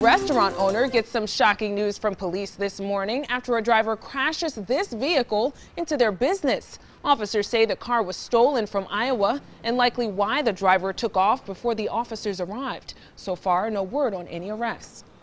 restaurant owner gets some shocking news from police this morning after a driver crashes this vehicle into their business. Officers say the car was stolen from Iowa and likely why the driver took off before the officers arrived. So far, no word on any arrests.